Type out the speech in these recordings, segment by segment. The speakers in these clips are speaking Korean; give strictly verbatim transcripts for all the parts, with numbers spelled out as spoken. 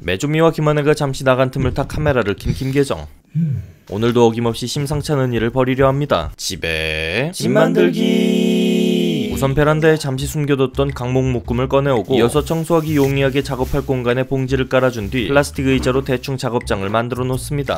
메조미와 김하네가 잠시 나간 틈을 타 카메라를 킨 김계정. 오늘도 어김없이 심상찮은 일을 벌이려 합니다. 집에 집 만들기. 우선 베란다에 잠시 숨겨뒀던 강목 묶음을 꺼내오고, 이어서 청소하기 용이하게 작업할 공간에 봉지를 깔아준 뒤 플라스틱 의자로 대충 작업장을 만들어 놓습니다.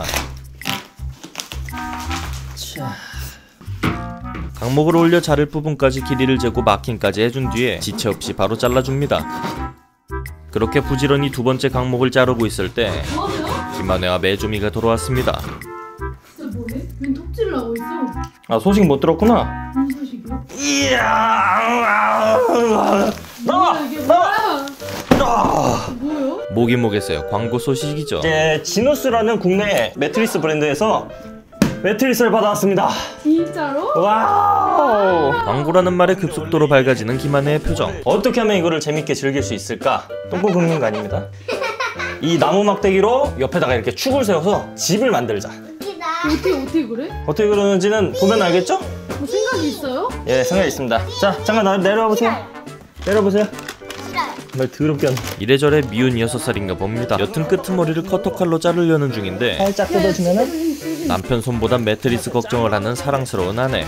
강목을 올려 자를 부분까지 길이를 재고 마킹까지 해준 뒤에 지체 없이 바로 잘라줍니다. 그렇게 부지런히 두 번째 강목을 자르고 있을 때 김하네와 메조미가 돌아왔습니다. 진짜 뭐해? 웬 톱질을 하고 있어? 아, 소식 못 들었구나? 무슨 소식이야? 이야! 나와! 이게 뭐야? 뭐요? 뭐긴 뭐겠어요. 광고 소식이죠. 이제 지누스라는 국내 매트리스 브랜드에서 매트리스를 받아왔습니다. 진짜로? 와우! 광고라는 말에 급속도로 밝아지는 김하네의 표정. 어떻게 하면 이거를 재밌게 즐길 수 있을까? 똥꼬 긁는 거 아닙니다. 이 나무 막대기로 옆에다가 이렇게 축을 세워서 집을 만들자. 어떻게 어떻게 그래? 어떻게 그러는지는 보면 알겠죠? 뭐 생각이 있어요? 예, 생각이 있습니다. 자, 잠깐 나, 내려와 보세요. 내려와 보세요. 말 더럽게 하네. 이래저래 미운 여섯 살인가 봅니다. 여튼 끄트머리를 커터칼로 자르려는 중인데 살짝 뜯어주면은 남편 손보다 매트리스 걱정을 하는 사랑스러운 아내.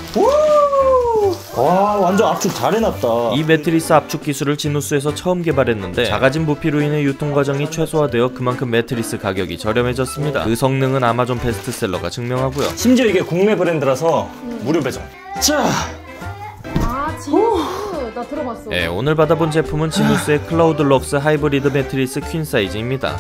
와, 완전 압축 잘 해놨다. 이 매트리스 압축 기술을 지누스에서 처음 개발했는데 작아진 부피로 인해 유통 과정이 최소화되어 그만큼 매트리스 가격이 저렴해졌습니다. 그 성능은 아마존 베스트셀러가 증명하고요. 심지어 이게 국내 브랜드라서 무료 배송. 자, 아 지누스 나 들어봤어. 네, 오늘 받아본 제품은 지누스의 클라우드 럭스 하이브리드 매트리스 퀸 사이즈입니다.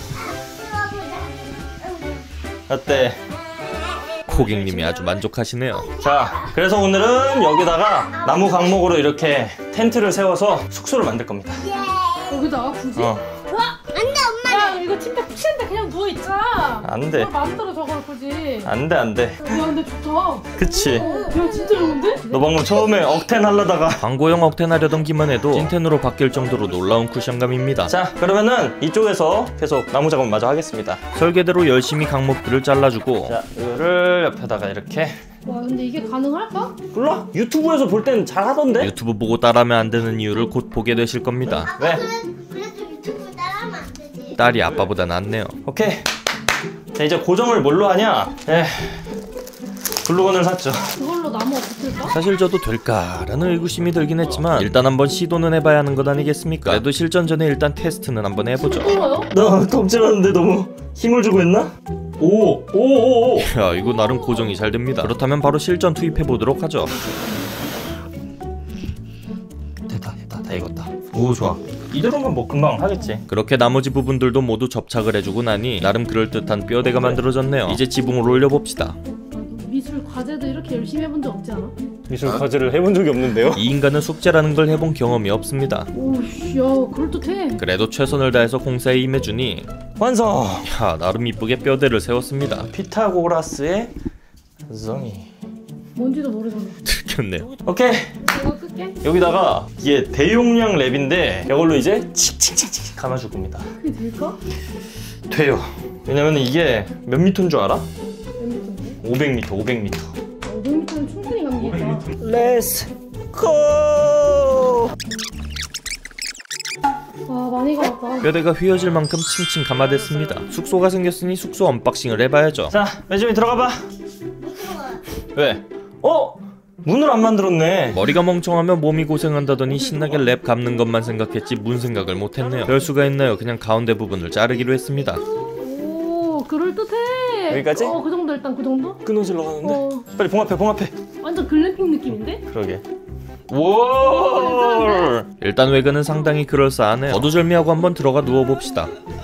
어때? 고객님이 아주 만족하시네요. 자, 그래서 오늘은 여기다가 나무 강목으로 이렇게 텐트를 세워서 숙소를 만들 겁니다. 여기다가 굳이? 어. 와! 안돼 엄마! 야 이거 침대 푸시는데 그냥 누워있자. 안 돼. 뭘 만들어 저걸 굳이. 안 돼, 안 돼. 야 근데 좋다. 그치? 어, 야 진짜 좋은데? 너 방금 처음에 억텐 하려다가. 광고용 억텐 하려던 김하네도 찐텐으로 바뀔 정도로 놀라운 쿠션감입니다. 자, 그러면은 이쪽에서 계속 나무 작업 마저 하겠습니다. 설계대로 열심히 강목들을 잘라주고, 자, 이거를 옆에다가 이렇게. 와 근데 이게 가능할까? 몰라? 유튜브에서 볼 땐 잘 하던데? 유튜브 보고 따라하면 안 되는 이유를 곧 보게 되실 겁니다. 왜? 그래도 유튜브 따라하면 안 되지. 딸이 아빠보다 낫네요. 오케이. 자, 이제 고정을 뭘로 하냐? 에 글루건을 샀죠. 그걸로 나무 없을까? 사실 저도 될까라는 의구심이 들긴 했지만 일단 한번 시도는 해봐야 하는 것 아니겠습니까? 그래도 실전 전에 일단 테스트는 한번 해보죠. 이거요? 나 톱질하는데 너무 힘을 주고 했나? 오! 오오오! 야, 이거 나름 고정이 잘 됩니다. 그렇다면 바로 실전 투입해보도록 하죠. 됐다 됐다 다 익었다. 오, 좋아. 이대로면 뭐 금방 하겠지. 그렇게 나머지 부분들도 모두 접착을 해주고 나니 나름 그럴듯한 뼈대가 만들어졌네요. 이제 지붕을 올려봅시다. 미술 과제도 이렇게 열심히 해본 적 없지 않아? 미술 과제를 해본 적이 없는데요? 이 인간은 숙제라는 걸 해본 경험이 없습니다. 오씨 야 그럴듯해. 그래도 최선을 다해서 공사에 임해주니 완성! 야, 나름 이쁘게 뼈대를 세웠습니다. 피타고라스의 정의. 뭔지도 모르잖아. 들켰네요. 오케이! 이거 끌게. 여기다가 이게 대용량 랩인데 이걸로 이제 칙칙칙칙 감아줄 겁니다. 그게 될까? 돼요. 왜냐면 이게 몇 미터인 줄 알아? 몇 미터인데? 오백 미터, 오백 미터. 오백 미터는 충분히 감기겠다. 렛츠 고! 와 많이 감았다. 뼈대가 휘어질 만큼 칭칭 감아댔습니다. 숙소가 생겼으니 숙소 언박싱을 해봐야죠. 자, 매주미 들어가봐. 왜? 어? 문을 안 만들었네. 머리가 멍청하면 몸이 고생한다더니 신나게 랩 감는 것만 생각했지 문 생각을 못했네요. 별 수가 있나요? 그냥 가운데 부분을 자르기로 했습니다. 오 그럴듯해. 여기까지? 어 그 정도 일단 그 정도? 끊어질러 가는데? 어 빨리 봉합해, 봉합해. 완전 글램핑 느낌인데? 그러게. 오! 일단 외관은 상당히 그럴싸하네요. 거두절미하고 한번 들어가 누워봅시다.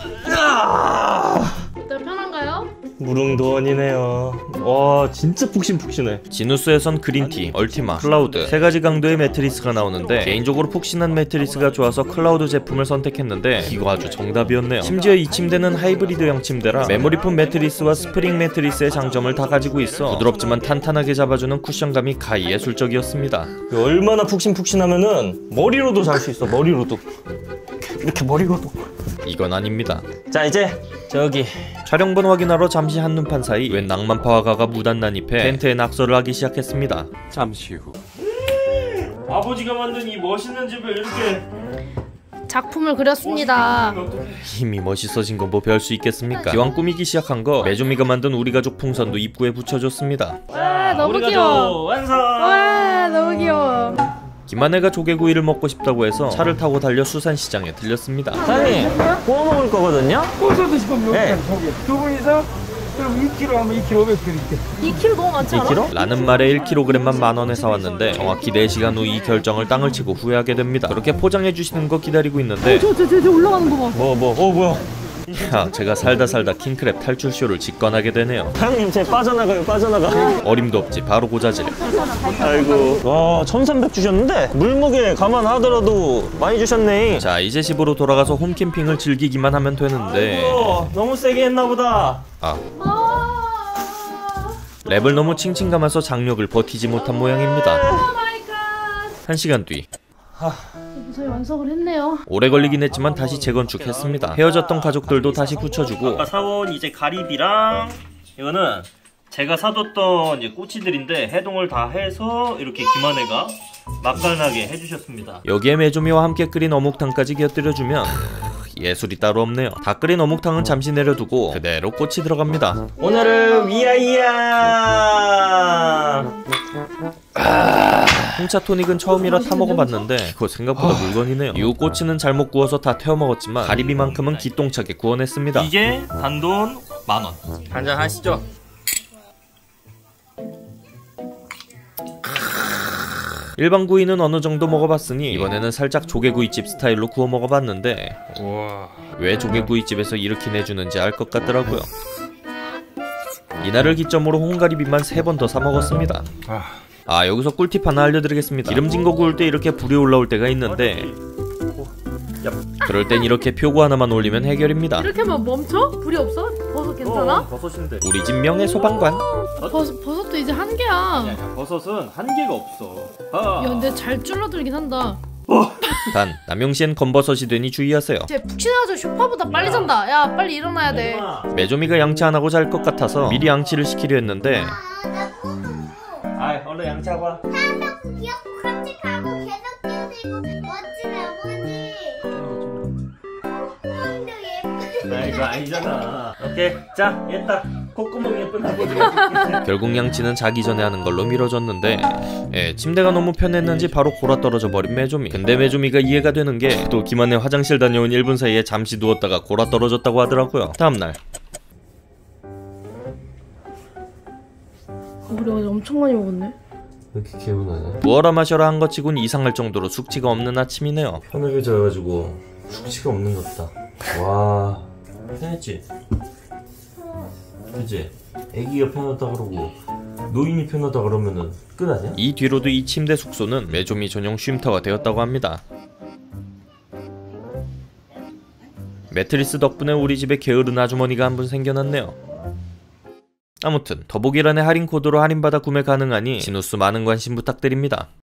일단 편한가요? 무릉도원이네요. 와, 진짜 푹신푹신해. 지누스에선 그린티, 얼티마, 클라우드 세 가지 강도의 매트리스가 나오는데 개인적으로 푹신한 매트리스가 좋아서 클라우드 제품을 선택했는데 이거 아주 정답이었네요. 심지어 이 침대는 하이브리드형 침대라 메모리폼 매트리스와 스프링 매트리스의 장점을 다 가지고 있어 부드럽지만 탄탄하게 잡아주는 쿠션감이 가히 예술적이었습니다. 얼마나 푹신푹신하면은 머리로도 잘 수 있어. 머리로도 이렇게 머리로도. 이건 아닙니다. 자, 이제 저기 촬영본 확인하러 잠시 한눈판 사이 웬 낭만파 화가가 무단 난입해 텐트에 낙서를 하기 시작했습니다. 잠시 후 아버지가 만든 이 멋있는 집을 이렇게 작품을 그렸습니다. 힘이 멋있어진 건 뭐 별 수 있겠습니까? 기왕 꾸미기 시작한 거 메조미가 만든 우리 가족 풍선도 입구에 붙여줬습니다. 와 너무 귀여워. 완성. 와 너무 귀여워. 김하네가 조개구이를 먹고 싶다고 해서 차를 타고 달려 수산시장에 들렸습니다. 사장님 구워 먹을 거거든요. 구워서 드시면 네. 여기까지 저기 두 분이서 그럼 이 킬로그램 하면 이 킬로그램 오백 드릴게. 이 킬로그램 너무 많지 않아? 이 킬로? 라는 말에 일 킬로그램만 만 원에 사왔는데 정확히 네 시간 후 이 결정을 땅을 치고 후회하게 됩니다. 그렇게 포장해 주시는 거 기다리고 있는데 저저 저 저 올라가는 거 봐. 뭐 뭐 어 뭐야? 야, 제가 살다 살다 킹크랩 탈출쇼를 직관하게 되네요. 사장님 제 빠져나가요 빠져나가. 어림도 없지 바로 고자질. 아이고. 와 천삼백 주셨는데 물무게 감안하더라도 많이 주셨네. 자 이제 집으로 돌아가서 홈캠핑을 즐기기만 하면 되는데 어, 너무 세게 했나 보다. 아 랩을 너무 칭칭 감아서 장력을 버티지 못한 모양입니다. 한 시간 뒤 무사히 완성을 했네요. 오래 걸리긴 했지만 다시 재건축했습니다. 헤어졌던 가족들도 다시 붙여주고 아까 사온 이제 가리비랑 이거는 제가 사뒀던 이제 꼬치들인데 해동을 다 해서 이렇게 김하네가 맛깔나게 해주셨습니다. 여기에 메조미와 함께 끓인 어묵탕까지 곁들여주면 예술이 따로 없네요. 다 끓인 어묵탕은 잠시 내려두고 그대로 꼬치 들어갑니다. 오늘을 위하여. 홍차 토닉은 처음이라 타 먹어봤는데 그거 생각보다 물건이네요. 이후 꼬치는 잘못 구워서 다 태워 먹었지만 가리비만큼은 기똥차게 구워냈습니다. 이게 단돈 만 원. 한잔 하시죠. 일반 구이는 어느 정도 먹어봤으니 이번에는 살짝 조개구이집 스타일로 구워 먹어봤는데 왜 조개구이집에서 이렇게 내주는지 알 것 같더라고요. 이날을 기점으로 홍가리비만 세 번 더 사 먹었습니다. 아 여기서 꿀팁 하나 알려드리겠습니다. 기름진 거 구울 때 이렇게 불이 올라올 때가 있는데 그럴 땐 이렇게 표고 하나만 올리면 해결입니다. 이렇게 하면 멈춰? 불이 없어? 버섯 괜찮아? 버섯인데. 우리 집 명예 소방관. 버섯, 버섯도 이제 한 개야. 버섯은 한계가 없어. 아. 야 근데 잘 줄어들긴 한다. 단 남용시엔 건버섯이 되니 주의하세요. 쟤 푹신해가지고 쇼파보다 빨리 잔다. 야 빨리 일어나야 돼. 메조미가 양치 안 하고 잘 것 같아서 미리 양치를 시키려 했는데 아나 꼬도 아 얼른 양치하고 와. 사랑하고 귀엽고 깜찍하고 개덕지고 멋진 어머니. 콧구멍도 예쁘. 나 이거 아니잖아. 오케이 자 얘다 콧구멍 예쁜 아버지. 결국 양치는 자기 전에 하는 걸로 미뤄졌는데 예, 침대가 너무 편했는지 바로 골아 떨어져 버린 메조미. 근데 메조미가 이해가 되는 게 또 김한에 화장실 다녀온 일 분 사이에 잠시 누웠다가 골아 떨어졌다고 하더라고요. 다음날 우리 어제 엄청 많이 먹었네. 왜 이렇게 개운하냐? 부어라 마셔라 한 것 치곤 이상할 정도로 숙취가 없는 아침이네요. 편하게 자가지고 숙취가 없는 것 같다. 와 편했지? 그치? 애기가 편하다 그러고 노인이 편하다 그러면은 끝 아니야? 이 뒤로도 이 침대 숙소는 메조미 전용 쉼터가 되었다고 합니다. 매트리스 덕분에 우리 집에 게으른 아주머니가 한 분 생겨났네요. 아무튼 더보기란에 할인 코드로 할인받아 구매 가능하니 진우스 많은 관심 부탁드립니다.